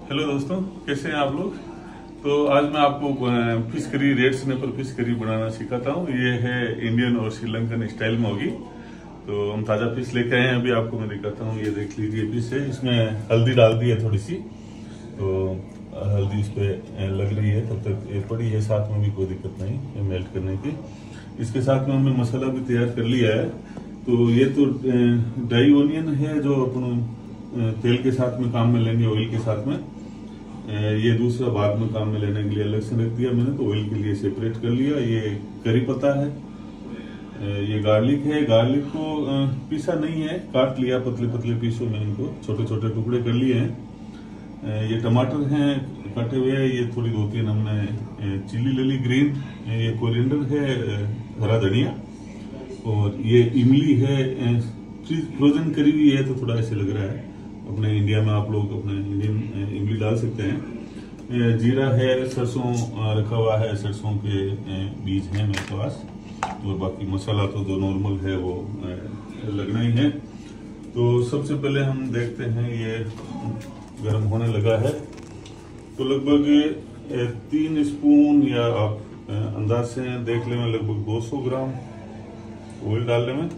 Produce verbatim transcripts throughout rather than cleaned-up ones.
Hello दोस्तों, कैसे हैं आप लोग। तो आज मैं आपको fish curry, red snapper fish curry बनाना सिखाता हूँ। ये है इंडियन और श्रीलंकन स्टाइल में होगी। तो हम ताज़ा फिश लेके आए हैं, अभी आपको मैं दिखाता हूँ। ये देख लीजिए फिश है, इसमें हल्दी डाल दी है थोड़ी सी, तो हल्दी इस पर लग रही है। तब तक ये पड़ी है, साथ में भी कोई दिक्कत नहीं है मेल्ट करने की। इसके साथ में हमने मसाला भी तैयार कर लिया है। तो ये तो ड्राई ओनियन है जो अपन तेल के साथ में काम में लेंगे, ऑयल के साथ में। ये दूसरा बाद में काम में लेने के लिए अलग से रख दिया मैंने, तो ऑयल के लिए सेपरेट कर लिया। ये करी पत्ता है, ये गार्लिक है। गार्लिक को पीसा नहीं है, काट लिया पतले पतले पीसों में, इनको छोटे छोटे टुकड़े कर लिए हैं। ये टमाटर हैं कटे हुए। ये थोड़ी दो तीन हमने चिल्ली ले ली ग्रीन। ये कोरिएंडर है, हरा धनिया। और ये इमली है, फ्रोजन करी हुई है, तो थोड़ा ऐसे लग रहा है। अपने इंडिया में आप लोग अपने इंडियन इमली डाल सकते हैं। जीरा है, सरसों रखा हुआ है, सरसों के बीज हैं मेरे पास। और बाकी मसाला तो जो नॉर्मल है वो लगना ही है। तो सबसे पहले हम देखते हैं, ये गर्म होने लगा है। तो लगभग तीन स्पून या आप अंदाज से देख लें, लगभग दो सौ ग्राम ऑयल डालने में।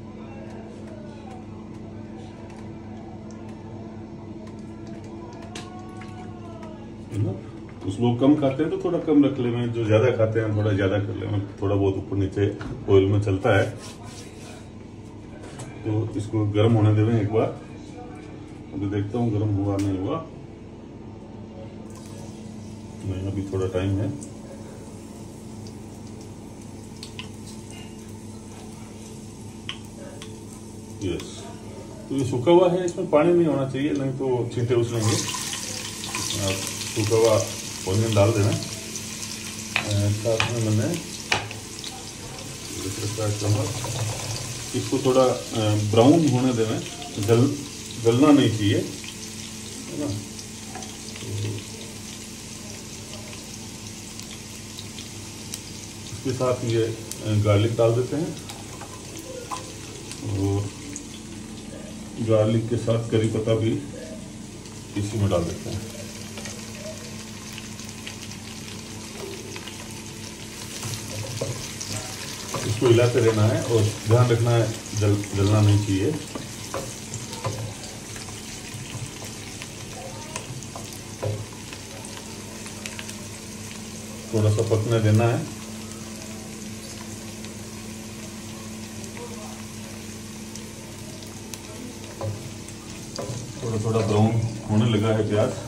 कुछ लोग कम खाते हैं तो थोड़ा कम रख ले में, जो ज्यादा खाते हैं थोड़ा ज्यादा कर ले में। थोड़ा बहुत ऊपर नीचे ऑयल में चलता है। तो इसको गर्म होने देवें एक बार। अभी देखता हूँ गर्म हुआ नहीं हुआ। नहीं, अभी थोड़ा टाइम है। यस, तो ये सूखा हुआ है, इसमें पानी नहीं होना चाहिए, नहीं तो छींटे उछलेंगे। आप सूखा हुआ ऑनियन डाल देना। साथ में मैंने इसको थोड़ा ब्राउन होने देना, जल जलना नहीं चाहिए, है ना। इसके साथ ये गार्लिक डाल देते हैं, और गार्लिक के साथ करी पत्ता भी इसी में डाल देते हैं। इसको हिलाते रहना है और ध्यान रखना है जल जलना नहीं चाहिए। थोड़ा सा पकने देना है। थोड़ा थोड़ा ब्राउन होने लगा है प्याज।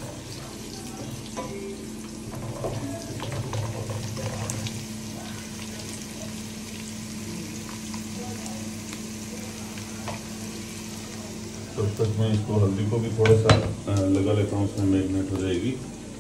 तब तक मैं इसको हल्दी को भी थोड़ा सा लगा लेता हूँ, उसमें मैरिनेट हो जाएगी।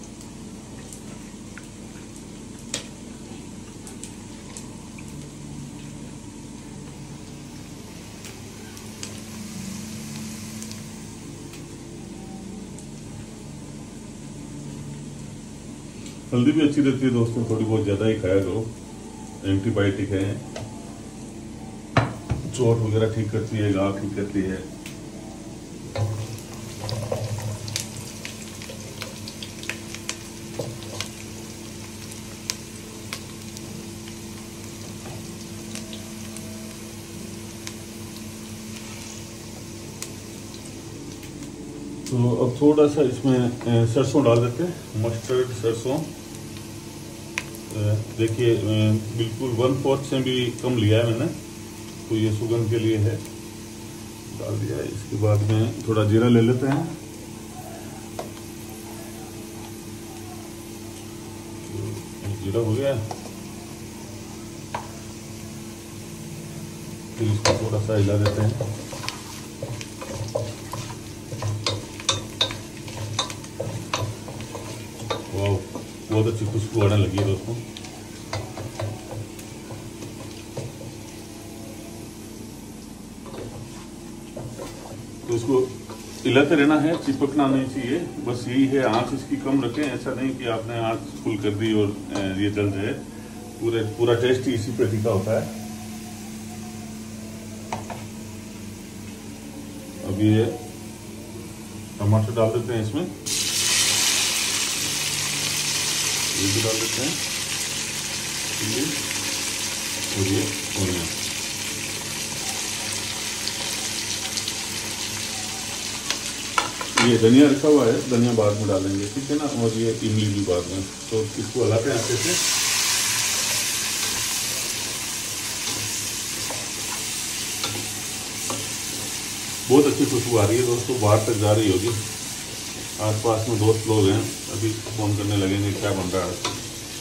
हल्दी भी अच्छी रहती है दोस्तों, थोड़ी बहुत ज्यादा ही खाया करो। एंटीबायोटिक है, चोट वगैरह ठीक करती है, घाव ठीक करती है। तो अब थोड़ा सा इसमें सरसों डाल देते हैं, मस्टर्ड सरसों। देखिए बिल्कुल वन फोर्थ से भी कम लिया है मैंने, तो ये सुगंध के लिए है, डाल दिया है। इसके बाद में थोड़ा जीरा ले लेते हैं। जीरा हो गया, फिर इसको थोड़ा सा हिला देते हैं। बहुत अच्छी खुशबू आने लगी है दोस्तों। तो इसको हिलाते रहना है, चिपकना नहीं चाहिए। बस यही है, आंच इसकी कम रखें। ऐसा नहीं कि आपने आंच फुल कर दी और ये जल जाए। पूरे पूरा टेस्ट ही इसी पे टिका होता है। अब ये टमाटर डाल देते हैं इसमें। ये भी डाल देते हैं, चिल्ली और ये ऑनियन। ये धनिया रखा हुआ है, धनिया बाद में डालेंगे, ठीक है ना, और ये इमली भी बाद में। तो इसको हलाते हैं अच्छे से। बहुत अच्छी खुशबू आ रही है दोस्तों, बाहर तक जा रही होगी। आसपास में दोस्त लोग हैं, अभी फोन करने लगेंगे क्या बन रहा है।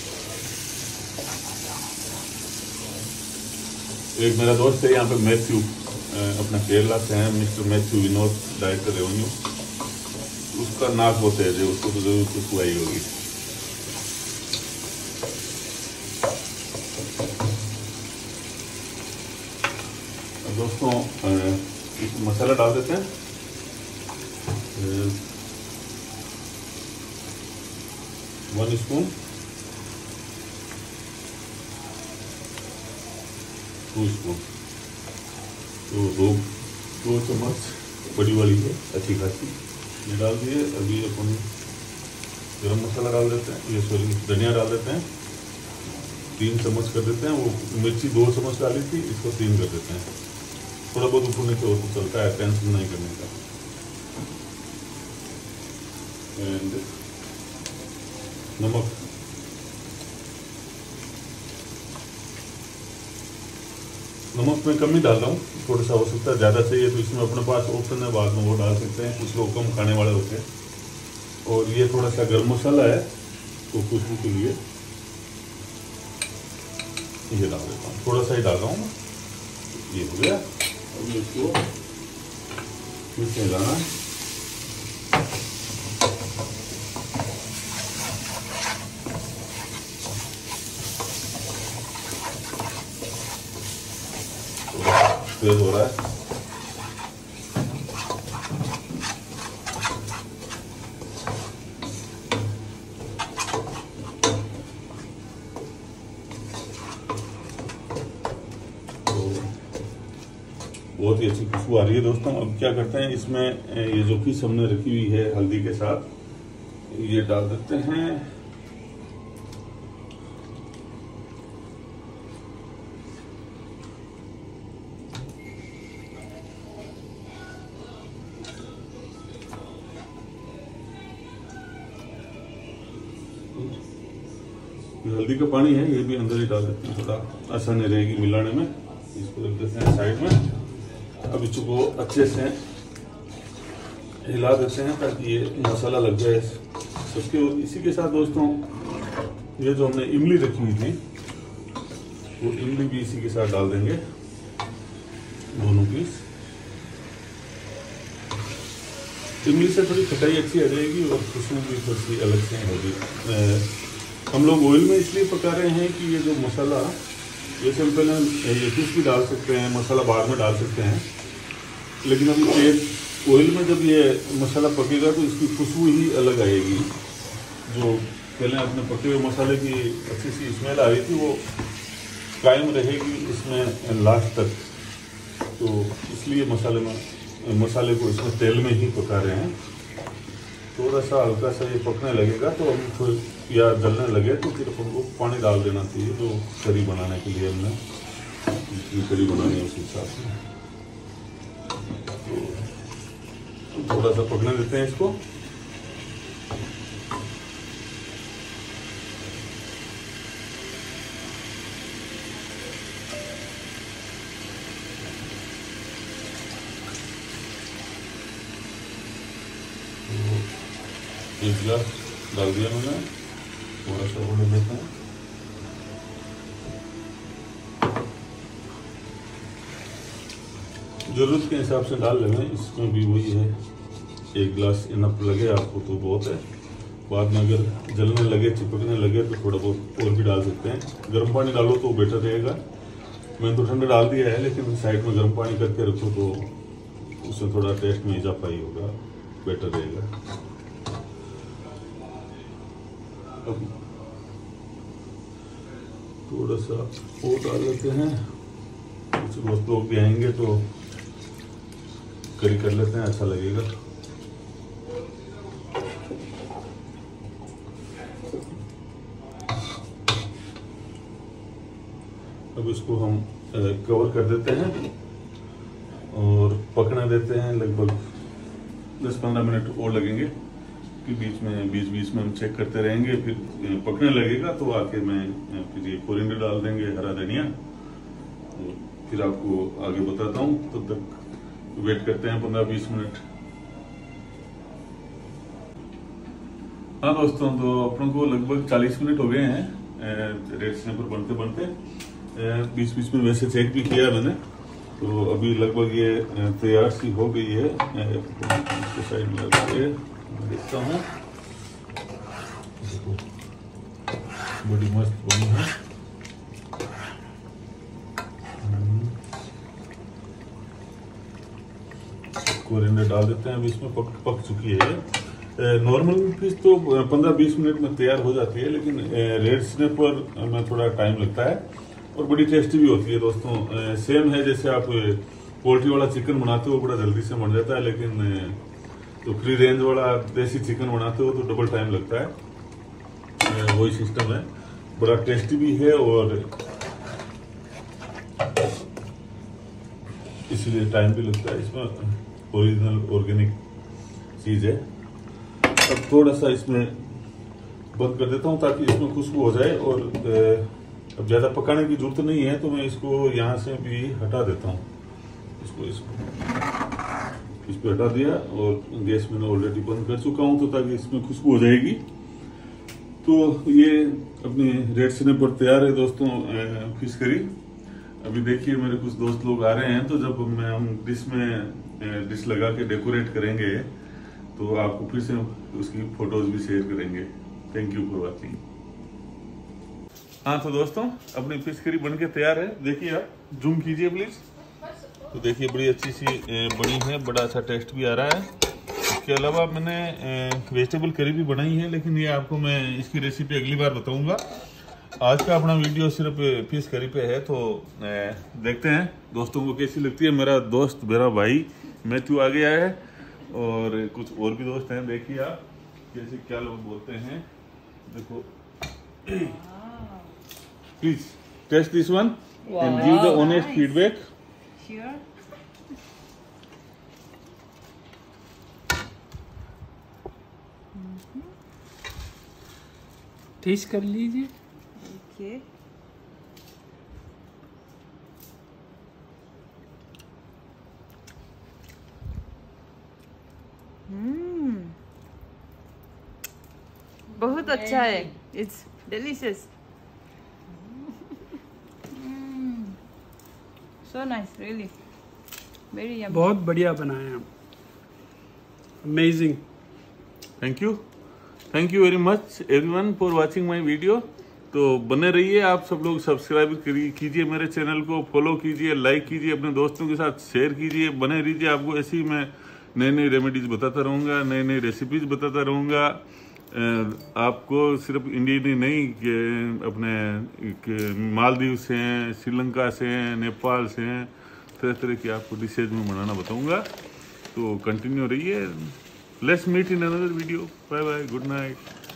एक मेरा दोस्त है यहाँ पे मैथ्यू, अपना केरला से है, mister Matthew Vinod director revenue, उसका नाक बहुत तेज है, उसको तो जरूर खुशबू आई होगी। दोस्तों इसमें मसाला डाल देते हैं। वन स्पून, टू स्पून, तो दो दो चम्मच बड़ी वाली है अच्छी खासी, ये डाल दिए। अभी अपन गरम मसाला डाल देते हैं, ये सॉरी धनिया डाल देते हैं, तीन चम्मच कर देते हैं। वो मिर्ची दो चम्मच डाली थी, इसको तीन कर देते हैं। थोड़ा बहुत ऊपर नीचे हो तो चलता है, टेंशन नहीं करने का। एंड नमक, नमक मैं कम ही डाल रहा हूँ, थोड़ा सा हो सकता है ज़्यादा चाहिए तो इसमें अपने पास ऑप्शन है, बाद में वो डाल सकते हैं, कुछ लोग कम खाने वाले होते हैं। और ये थोड़ा सा गरम मसाला है तो खुशबू के लिए ये डाल देता हूँ, थोड़ा सा ही डाल रहा हूँ। ये हो गया, अब इसको फिर से हिलाना है। तेज हो रहा है, बहुत ही अच्छी खुशबू आ रही है दोस्तों। अब क्या करते हैं, इसमें ये जो फिश हमने रखी हुई है हल्दी के साथ, ये डाल देते हैं। हल्दी का पानी है, ये भी अंदर ही डाल देते हैं, थोड़ा आसानी रहेगी मिलाने में। इसको रख देते हैं साइड में। अब इसको अच्छे से हिला देते हैं ताकि ये मसाला लग जाए सबके। इसी के साथ दोस्तों ये जो हमने इमली रखी हुई थी, वो इमली भी इसी के साथ डाल देंगे, दोनों पीस। इमली से थोड़ी खटाई अच्छी आ जाएगी और खुशबू भी थोड़ी सी अलग से होगी। हम लोग ऑयल में इसलिए पका रहे हैं कि ये जो मसाला, जैसे हम पहले ये फिश भी डाल सकते हैं, मसाला बाद में डाल सकते हैं, लेकिन अभी एक ऑयल में जब ये मसाला पकेगा तो इसकी खुशबू ही अलग आएगी। जो पहले अपने पके हुए मसाले की अच्छी सी स्मेल आ रही थी, वो कायम रहेगी इसमें लास्ट तक। तो इसलिए मसाले में मसाले को इसमें तेल में ही पका रहे हैं। थोड़ा सा हल्का सा ये पकने लगेगा तो हम फिर या जलने लगे तो फिर हमको पानी डाल देना चाहिए, जो करी बनाने के लिए हमने करी बनानी है उस हिसाब से। तो थोड़ा सा पकने देते हैं इसको। एक गिलास डाल दिया मैंने, थोड़ा सा और ले लेते हैं। जरूरत के हिसाब से डाल लेना, इसमें भी वही है, एक गिलास इनफ लगे आपको तो बहुत है। बाद में अगर जलने लगे, चिपकने लगे तो थोड़ा बहुत और भी डाल सकते हैं। गर्म पानी डालो तो बेटर रहेगा। मैंने तो ठंडा डाल दिया है, लेकिन साइड में गर्म पानी करके रखो तो उससे थोड़ा टेस्ट में इजाफा ही होगा, बेटर रहेगा। अब थोड़ा सा और डाल लेते हैं, कुछ दोस्त लोग भी आएंगे तो करी कर लेते हैं, अच्छा लगेगा। अब इसको हम कवर कर देते हैं और पकना देते हैं। लगभग दस पंद्रह मिनट और लगेंगे कि बीच में बीच बीच में हम चेक करते रहेंगे। फिर पकने लगेगा तो आके मैं फिर ये कोरिएंडर डाल देंगे, हरा धनिया, और फिर आपको आगे बताता हूँ। तब तो तक वेट करते हैं पंद्रह बीस मिनट। हाँ दोस्तों, तो अपनों को लगभग चालीस मिनट हो गए हैं रेड स्नैपर बनते बनते। बीच बीच में वैसे चेक भी किया मैंने, तो अभी लगभग ये तैयार सी हो गई है। इसके साइड में लगाके देखता हूँ, बड़ी मस्त बनी है। कोरिएंडर डाल देते हैं, अभी इसमें पक पक चुकी है। नॉर्मल फिश तो पंद्रह बीस मिनट में तैयार हो जाती है, लेकिन रेड स्नैपर में थोड़ा टाइम लगता है और बड़ी टेस्टी भी होती है दोस्तों। सेम है जैसे आप पोल्ट्री वाला चिकन बनाते हो, बड़ा जल्दी से बन जाता है, लेकिन तो फ्री रेंज वाला देसी चिकन बनाते हो तो डबल टाइम लगता है। वही सिस्टम है, बड़ा टेस्टी भी है और इसीलिए टाइम भी लगता है। इसमें ओरिजिनल ऑर्गेनिक चीज है। अब थोड़ा सा इसमें बंद कर देता हूँ ताकि इसमें खुशबू हो जाए, और अब ज्यादा पकाने की जरूरत नहीं है, तो मैं इसको यहाँ से भी हटा देता हूँ। इसको इसको इस पे हटा दिया और गैस मैंने ऑलरेडी बंद कर चुका हूँ, तो ताकि इसमें खुशबू हो जाएगी। तो ये अपनी रेड स्नैपर तैयार है दोस्तों, फिश करी। अभी देखिए मेरे कुछ दोस्त लोग आ रहे हैं, तो जब मैं हम डिश में डिश लगा के डेकोरेट करेंगे तो आपको फिर से उसकी फोटोज भी शेयर करेंगे। Thank you for watching. हाँ तो दोस्तों, अपनी फिश करी बनके तैयार है। देखिए आप जूम कीजिए प्लीज। तो देखिए बड़ी अच्छी सी बनी है, बड़ा अच्छा टेस्ट भी आ रहा है। इसके अलावा मैंने वेजिटेबल करी भी बनाई है, लेकिन ये आपको मैं इसकी रेसिपी अगली बार बताऊंगा। आज का अपना वीडियो सिर्फ फिश करी पे है, तो देखते हैं दोस्तों को कैसी लगती है। मेरा दोस्त, मेरा भाई मैथ्यू आ गया है और कुछ और भी दोस्त हैं। देखिए आप कैसे क्या लोग बोलते हैं। देखो, please test this one and give the honest feedback. Test कर लीजिए। ओके, हम्म, बहुत अच्छा है। It's delicious, so nice, really very yummy. बहुत बढ़िया बनाया आप, amazing. Thank you, thank you very much everyone for watching my video. तो बने रहिए आप सब लोग, सब्सक्राइब कीजिए मेरे चैनल को, फॉलो कीजिए, लाइक कीजिए, अपने दोस्तों के साथ शेयर कीजिए। बने रहिए, आपको ऐसी मैं नई नई रेमेडीज बताता रहूँगा, नई नई रेसिपीज बताता रहूँगा। आपको सिर्फ इंडियन ही नहीं कि अपने मालदीव से हैं, श्रीलंका से हैं, नेपाल से हैं, तरह तरह की आपको डिशेज में बनाना बताऊँगा। तो कंटिन्यू रहिए। Let's meet in another video. Bye bye, good night.